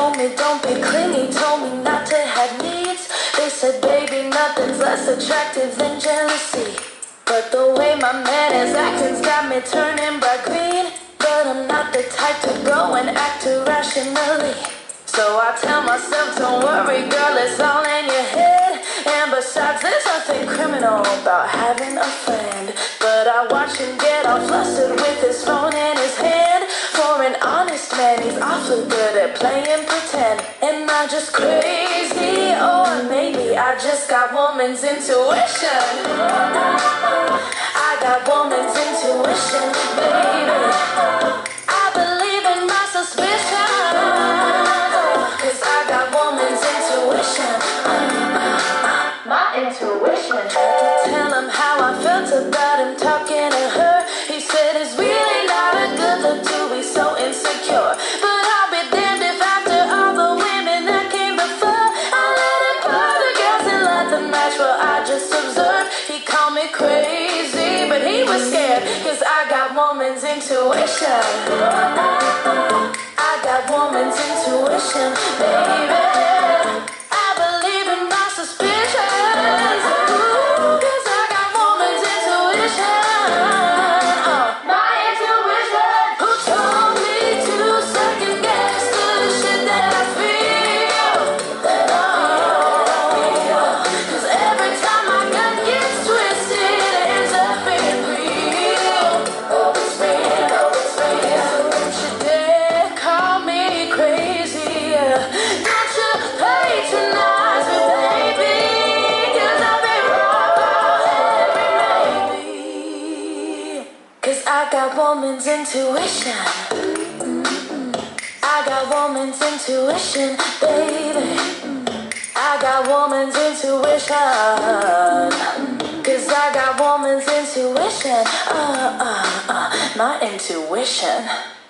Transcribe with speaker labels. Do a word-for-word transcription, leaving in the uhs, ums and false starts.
Speaker 1: told me don't be clingy, told me not to have needs. They said, baby, nothing's less attractive than jealousy. But the way my man is acting's got me turning bright green. But I'm not the type to go and act irrationally. So I tell myself, don't worry, girl, it's all in your head. And besides, there's nothing criminal about having a friend. But I watch him get all flustered with his phone in his hand. For an honest man, he's awfully good at playing pretend. Am I just crazy? Or maybe I just got woman's intuition. I got woman's intuition, baby. I believe in my suspicion, 'cause I got woman's intuition. My intuition. Tried to tell him how I felt about him talking to her. He said it's really not a good look to be so insecure. But I'll be damned if after all the women that came before, I let him pour the gas and let them match what I just observed. He called me crazy, but he was scared, 'cause I got woman's intuition. I got woman's intuition, baby. I believe in my suspicions, ooh, 'cause I got woman's intuition. Uh, my intuition. Who told me to second guess the shit that I feel? That I feel. 'Cause every time my gut gets twisted, it ends up being real. Oh, it's real, oh, it's real. Don't you dare call me crazy. Don't you patronize me, baby, 'cause I've been wrong about every maybe. 'Cause I got woman's intuition. Mm-mm. I got woman's intuition, baby. I got woman's intuition. 'Cause I got woman's intuition. Uh, uh, uh, my intuition.